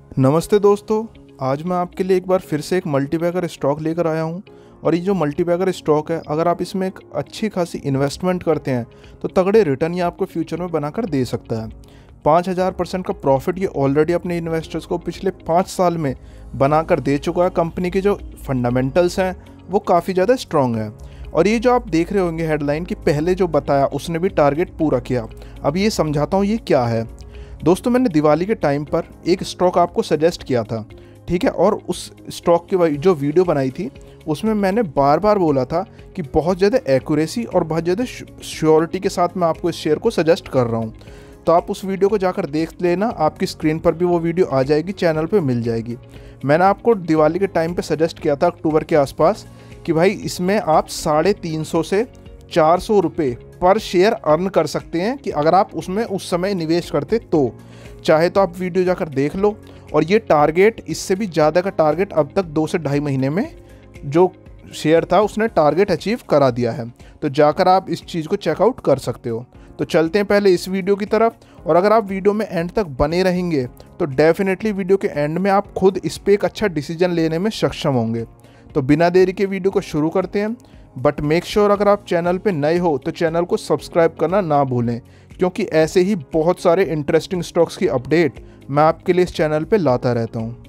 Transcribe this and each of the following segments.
नमस्ते दोस्तों। आज मैं आपके लिए एक बार फिर से एक मल्टीबैगर स्टॉक लेकर आया हूं। और ये जो मल्टीबैगर स्टॉक है, अगर आप इसमें एक अच्छी खासी इन्वेस्टमेंट करते हैं तो तगड़े रिटर्न ये आपको फ्यूचर में बनाकर दे सकता है। 5000% का प्रॉफिट ये ऑलरेडी अपने इन्वेस्टर्स को पिछले 5 साल में बनाकर दे चुका है। कंपनी के जो फंडामेंटल्स हैं वो काफ़ी ज़्यादा स्ट्रॉन्ग है। और ये जो आप देख रहे होंगे हेडलाइन कि पहले जो बताया उसने भी टारगेट पूरा किया। अब ये समझाता हूँ ये क्या है। दोस्तों, मैंने दिवाली के टाइम पर एक स्टॉक आपको सजेस्ट किया था, ठीक है। और उस स्टॉक की जो वीडियो बनाई थी उसमें मैंने बार बार बोला था कि बहुत ज़्यादा एक्यूरेसी और बहुत ज़्यादा श्योरिटी के साथ मैं आपको इस शेयर को सजेस्ट कर रहा हूँ। तो आप उस वीडियो को जाकर देख लेना, आपकी स्क्रीन पर भी वो वीडियो आ जाएगी, चैनल पे मिल जाएगी। मैंने आपको दिवाली के टाइम पे सजेस्ट किया था अक्टूबर के आसपास कि भाई इसमें आप 350 से 400 रुपये पर शेयर अर्न कर सकते हैं कि अगर आप उसमें उस समय निवेश करते तो। चाहे तो आप वीडियो जाकर देख लो। और ये टारगेट, इससे भी ज़्यादा का टारगेट अब तक 2 से ढाई महीने में जो शेयर था उसने टारगेट अचीव करा दिया है। तो जाकर आप इस चीज़ को चेकआउट कर सकते हो। तो चलते हैं पहले इस वीडियो की तरफ। और अगर आप वीडियो में एंड तक बने रहेंगे तो डेफिनेटली वीडियो के एंड में आप खुद इस पर एक अच्छा डिसीजन लेने में सक्षम होंगे। तो बिना देरी के वीडियो को शुरू करते हैं। बट मेक श्योर अगर आप चैनल पे नए हो तो चैनल को सब्सक्राइब करना ना भूलें, क्योंकि ऐसे ही बहुत सारे इंटरेस्टिंग स्टॉक्स की अपडेट मैं आपके लिए इस चैनल पे लाता रहता हूँ।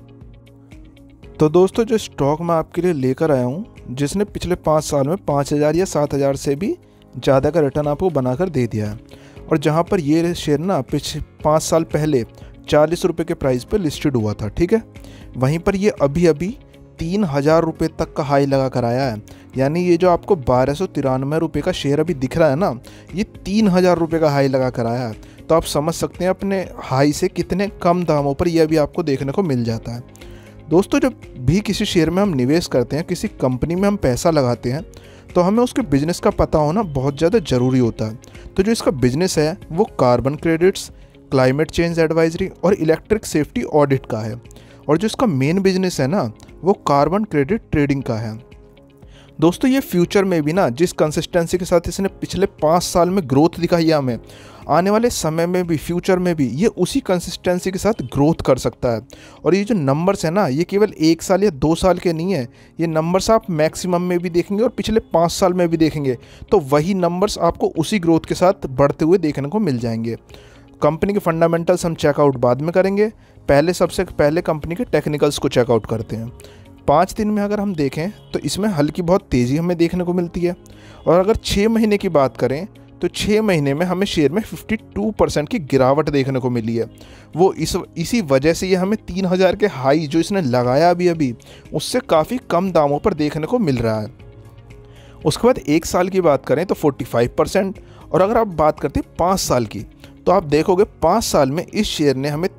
तो दोस्तों, जो स्टॉक मैं आपके लिए लेकर आया हूँ जिसने पिछले 5 साल में 5000 या 7000 से भी ज़्यादा का रिटर्न आपको बनाकर दे दिया है। और जहाँ पर ये शेयर ना पिछले 5 साल पहले 40 रुपये के प्राइस पर लिस्टेड हुआ था, ठीक है। वहीं पर ये अभी 3000 रुपये तक का हाई लगा कर आया है। यानी ये जो आपको 1293 रुपये का शेयर अभी दिख रहा है ना, ये 3000 रुपये का हाई लगा कर आया है। तो आप समझ सकते हैं अपने हाई से कितने कम दामों पर यह भी आपको देखने को मिल जाता है। दोस्तों, जब भी किसी शेयर में हम निवेश करते हैं, किसी कंपनी में हम पैसा लगाते हैं, तो हमें उसके बिजनेस का पता होना बहुत ज़्यादा ज़रूरी होता है। तो जो इसका बिजनेस है वो carbon credits, climate change advisory और इलेक्ट्रिक सेफ्टी ऑडिट का है। और जो इसका मेन बिजनेस है ना, वो कार्बन क्रेडिट ट्रेडिंग का है। दोस्तों, ये फ्यूचर में भी ना जिस कंसिस्टेंसी के साथ इसने पिछले 5 साल में ग्रोथ दिखाई है हमें, आने वाले समय में भी, फ्यूचर में भी ये उसी कंसिस्टेंसी के साथ ग्रोथ कर सकता है। और ये जो नंबर्स है ना, ये केवल 1 साल या 2 साल के नहीं है। ये नंबर्स आप मैक्सिमम में भी देखेंगे और पिछले 5 साल में भी देखेंगे तो वही नंबर्स आपको उसी ग्रोथ के साथ बढ़ते हुए देखने को मिल जाएंगे। कंपनी के फंडामेंटल्स हम चेकआउट बाद में करेंगे। सबसे पहले कंपनी के टेक्निकल्स को चेकआउट करते हैं। 5 दिन में अगर हम देखें तो इसमें हल्की बहुत तेज़ी हमें देखने को मिलती है। और अगर 6 महीने की बात करें तो 6 महीने में हमें शेयर में 52% की गिरावट देखने को मिली है। वो इसी वजह से ये हमें 3000 के हाई जो इसने लगाया अभी उससे काफ़ी कम दामों पर देखने को मिल रहा है। उसके बाद 1 साल की बात करें तो 45%। और अगर आप बात करते हैं 5 साल की, तो आप देखोगे 5 साल में इस शेयर ने हमें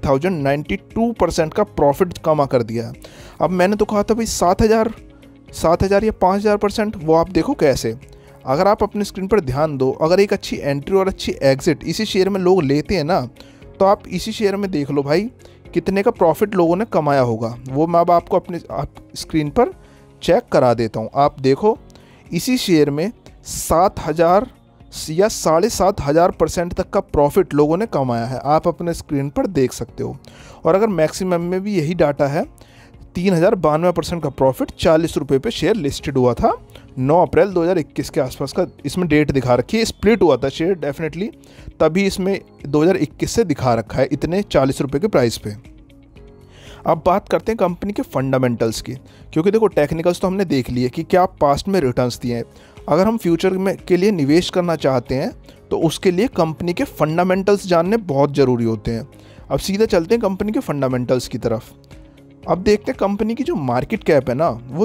3092% का प्रॉफिट कमा कर दिया है। अब मैंने तो कहा था भाई 7000 या 5000%, वो आप देखो कैसे। अगर आप अपने स्क्रीन पर ध्यान दो, अगर एक अच्छी एंट्री और अच्छी एग्जिट इसी शेयर में लोग लेते हैं ना, तो आप इसी शेयर में देख लो भाई कितने का प्रॉफिट लोगों ने कमाया होगा। वो मैं अब आपको अपने स्क्रीन पर चेक करा देता हूँ। आप देखो इसी शेयर में 7000 या 7500% तक का प्रॉफिट लोगों ने कमाया है। आप अपने स्क्रीन पर देख सकते हो। और अगर मैक्सिमम में भी यही डाटा है, 3092% का प्रॉफिट 40 रुपये पे शेयर लिस्टेड हुआ था 9 अप्रैल 2021 के आसपास का इसमें डेट दिखा रखी है। स्प्लिट हुआ था शेयर डेफिनेटली, तभी इसमें 2021 से दिखा रखा है इतने 40 रुपये के प्राइस पे। अब बात करते हैं कंपनी के फंडामेंटल्स की, क्योंकि देखो टेक्निकल्स तो हमने देख लिए कि क्या पास्ट में रिटर्न्स दिए हैं। अगर हम फ्यूचर में के लिए निवेश करना चाहते हैं तो उसके लिए कंपनी के फंडामेंटल्स जानने बहुत ज़रूरी होते हैं। अब सीधे चलते हैं कंपनी के फंडामेंटल्स की तरफ। अब देखते हैं कंपनी की जो मार्केट कैप है ना, वो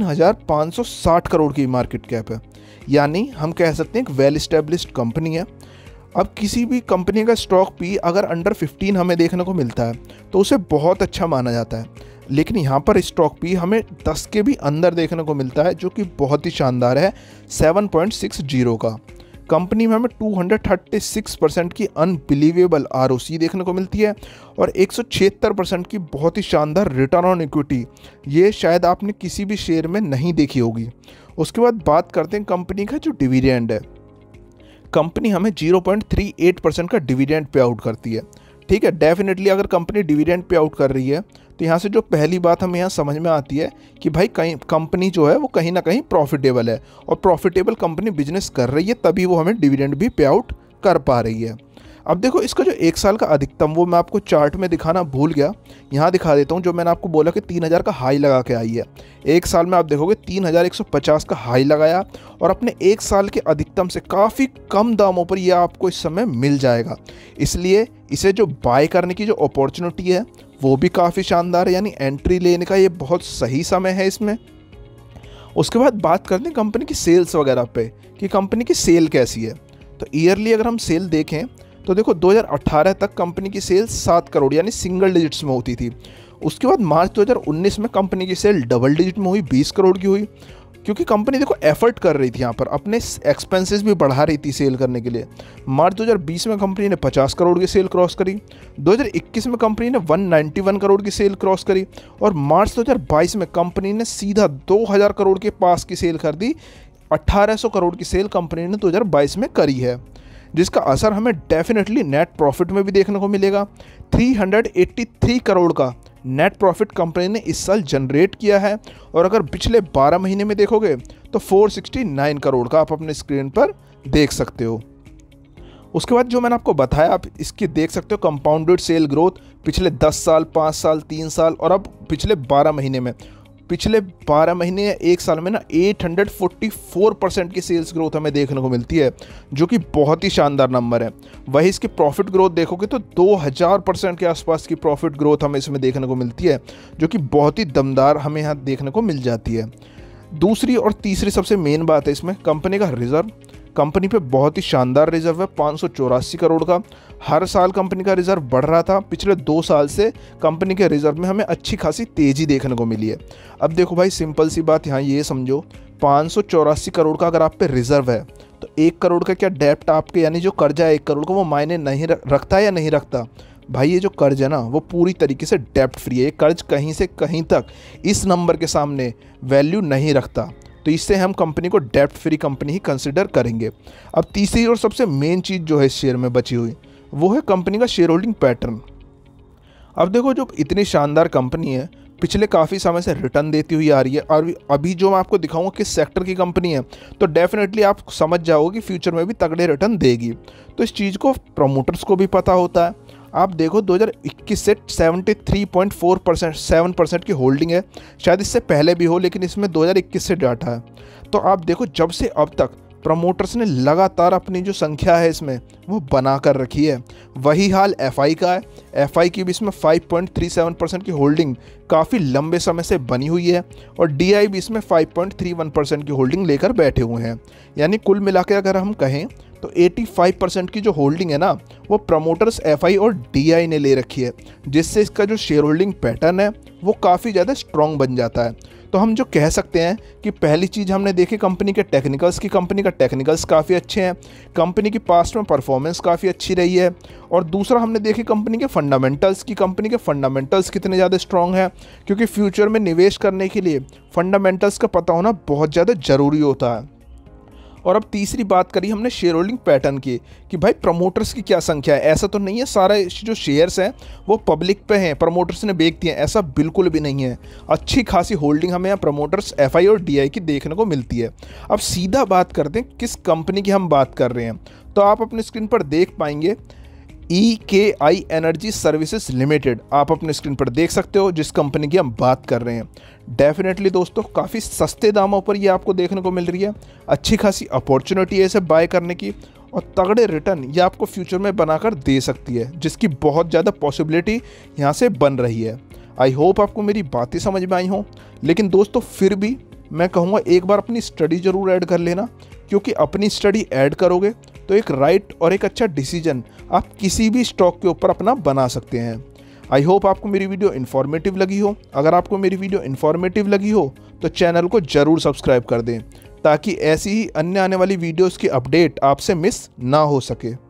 3560 करोड़ की मार्केट कैप है। यानी हम कह सकते हैं एक वेल इस्टेब्लिश्ड कंपनी है। अब किसी भी कंपनी का स्टॉक भी अगर अंडर 15 हमें देखने को मिलता है तो उसे बहुत अच्छा माना जाता है। लेकिन यहाँ पर स्टॉक भी हमें 10 के भी अंदर देखने को मिलता है, जो कि बहुत ही शानदार है, 7.60 का। कंपनी में हमें 236% की अनबिलीवेबल ROC देखने को मिलती है और 176% की बहुत ही शानदार रिटर्न ऑन इक्विटी। ये शायद आपने किसी भी शेयर में नहीं देखी होगी। उसके बाद बात करते हैं कंपनी का जो डिविडेंड है। कंपनी हमें 0.38% का डिविडेंड पे आउट करती है। ठीक है। डेफिनेटली अगर कंपनी डिविडेंड पे आउट कर रही है तो यहाँ से जो पहली बात हमें यहाँ समझ में आती है कि भाई कहीं कंपनी जो है वो कहीं ना कहीं प्रॉफिटेबल है, और प्रॉफिटेबल कंपनी बिजनेस कर रही है तभी वो हमें डिविडेंड भी पे आउट कर पा रही है। अब देखो इसका जो 1 साल का अधिकतम, वो मैं आपको चार्ट में दिखाना भूल गया, यहाँ दिखा देता हूँ। जो मैंने आपको बोला कि 3000 का हाई लगा के आई है, 1 साल में आप देखोगे 3150 का हाई लगाया, और अपने 1 साल के अधिकतम से काफ़ी कम दामों पर यह आपको इस समय मिल जाएगा। इसलिए इसे जो बाय करने की जो अपॉर्चुनिटी है वो भी काफ़ी शानदार है, यानी एंट्री लेने का ये बहुत सही समय है इसमें। उसके बाद बात करते हैं कंपनी की सेल्स वगैरह पे कि कंपनी की सेल कैसी है। तो ईयरली अगर हम सेल देखें तो देखो 2018 तक कंपनी की सेल 7 करोड़ यानी सिंगल डिजिट्स में होती थी। उसके बाद मार्च 2019 में कंपनी की सेल डबल डिजिट में हुई, 20 करोड़ की हुई, क्योंकि कंपनी देखो एफर्ट कर रही थी यहाँ पर, अपने एक्सपेंसेस भी बढ़ा रही थी सेल करने के लिए। मार्च 2020 में कंपनी ने 50 करोड़ की सेल क्रॉस करी, 2021 में कंपनी ने 191 करोड़ की सेल क्रॉस करी, और मार्च 2022 में कंपनी ने सीधा 2000 करोड़ के पास की सेल कर दी। 1800 करोड़ की सेल कंपनी ने 2022 में करी है, जिसका असर हमें डेफिनेटली नेट प्रॉफिट में भी देखने को मिलेगा। 383 करोड़ का नेट प्रॉफिट कंपनी ने इस साल जनरेट किया है, और अगर पिछले 12 महीने में देखोगे तो 469 करोड़ का आप अपने स्क्रीन पर देख सकते हो। उसके बाद जो मैंने आपको बताया, आप इसकी देख सकते हो कंपाउंडेड सेल ग्रोथ पिछले 10 साल, 5 साल, 3 साल और अब पिछले 12 महीने में। पिछले 12 महीने या 1 साल में ना 844% की सेल्स ग्रोथ हमें देखने को मिलती है, जो कि बहुत ही शानदार नंबर है। वही इसकी प्रॉफिट ग्रोथ देखोगे तो 2000% के आसपास की प्रॉफिट ग्रोथ हमें इसमें देखने को मिलती है, जो कि बहुत ही दमदार हमें यहाँ देखने को मिल जाती है। दूसरी और तीसरी सबसे मेन बात है इसमें कंपनी का रिजर्व। कंपनी पे बहुत ही शानदार रिजर्व है, 584 करोड़ का। हर साल कंपनी का रिजर्व बढ़ रहा था। पिछले 2 साल से कंपनी के रिजर्व में हमें अच्छी खासी तेज़ी देखने को मिली है। अब देखो भाई, सिंपल सी बात यहाँ ये समझो, 584 करोड़ का अगर आप पे रिजर्व है तो 1 करोड़ का क्या डेप्ट आपके, यानी जो कर्जा है 1 करोड़ का, वो मायने नहीं रखता या नहीं रखता? भाई ये जो कर्ज है ना वो पूरी तरीके से डेप्ट फ्री है। ये कर्ज कहीं से कहीं तक इस नंबर के सामने वैल्यू नहीं रखता, तो इससे हम कंपनी को डेप्ट फ्री कंपनी ही कंसिडर करेंगे। अब तीसरी और सबसे मेन चीज़ जो है इस शेयर में बची हुई, वो है कंपनी का शेयर होल्डिंग पैटर्न। अब देखो, जो इतनी शानदार कंपनी है, पिछले काफ़ी समय से रिटर्न देती हुई आ रही है, और अभी जो मैं आपको दिखाऊंगा किस सेक्टर की कंपनी है, तो डेफिनेटली आप समझ जाओगे कि फ्यूचर में भी तगड़े रिटर्न देगी। तो इस चीज़ को प्रमोटर्स को भी पता होता है। आप देखो 2021 से 73.4% 7% की होल्डिंग है। शायद इससे पहले भी हो, लेकिन इसमें 2021 से डाटा है। तो आप देखो जब से अब तक प्रमोटर्स ने लगातार अपनी जो संख्या है इसमें वो बना कर रखी है। वही हाल एफआई का है। एफआई की भी इसमें 5.37% की होल्डिंग काफ़ी लंबे समय से बनी हुई है, और डीआई भी इसमें 5.31% की होल्डिंग लेकर बैठे हुए हैं। यानी कुल मिलाकर अगर हम कहें तो 85% की जो होल्डिंग है ना वो प्रमोटर्स एफआई और डीआई ने ले रखी है, जिससे इसका जो शेयर होल्डिंग पैटर्न है वो काफ़ी ज़्यादा स्ट्रॉन्ग बन जाता है। तो हम जो कह सकते हैं कि पहली चीज़ हमने देखी कंपनी के टेक्निकल्स की, कंपनी का टेक्निकल्स काफ़ी अच्छे हैं, कंपनी की पास्ट में परफॉर्मेंस काफ़ी अच्छी रही है, और दूसरा हमने देखी कंपनी के फंडामेंटल्स की, कंपनी के फंडामेंटल्स कितने ज़्यादा स्ट्रॉन्ग है, क्योंकि फ्यूचर में निवेश करने के लिए फंडामेंटल्स का पता होना बहुत ज़्यादा ज़रूरी होता है। और अब तीसरी बात करी हमने शेयर होल्डिंग पैटर्न की कि भाई प्रमोटर्स की क्या संख्या है। ऐसा तो नहीं है सारे जो शेयर्स हैं वो पब्लिक पे हैं, प्रमोटर्स ने बेच दिए हैं, ऐसा बिल्कुल भी नहीं है। अच्छी खासी होल्डिंग हमें यहाँ प्रमोटर्स एफआई और डीआई की देखने को मिलती है। अब सीधा बात करते हैं किस कंपनी की हम बात कर रहे हैं, तो आप अपने स्क्रीन पर देख पाएंगे EKI एनर्जी सर्विसेज लिमिटेड, आप अपने स्क्रीन पर देख सकते हो जिस कंपनी की हम बात कर रहे हैं। डेफिनेटली दोस्तों काफ़ी सस्ते दामों पर ये आपको देखने को मिल रही है। अच्छी खासी अपॉर्चुनिटी है इसे बाय करने की, और तगड़े रिटर्न ये आपको फ्यूचर में बनाकर दे सकती है, जिसकी बहुत ज़्यादा पॉसिबिलिटी यहाँ से बन रही है। आई होप आपको मेरी बातें समझ में आई हों, लेकिन दोस्तों फिर भी मैं कहूँगा एक बार अपनी स्टडी ज़रूर ऐड कर लेना, क्योंकि अपनी स्टडी ऐड करोगे तो एक राइट और एक अच्छा डिसीजन आप किसी भी स्टॉक के ऊपर अपना बना सकते हैं। आई होप आपको मेरी वीडियो इन्फॉर्मेटिव लगी हो। अगर आपको मेरी वीडियो इन्फॉर्मेटिव लगी हो तो चैनल को ज़रूर सब्सक्राइब कर दें, ताकि ऐसी ही अन्य आने वाली वीडियोस की अपडेट आपसे मिस ना हो सके।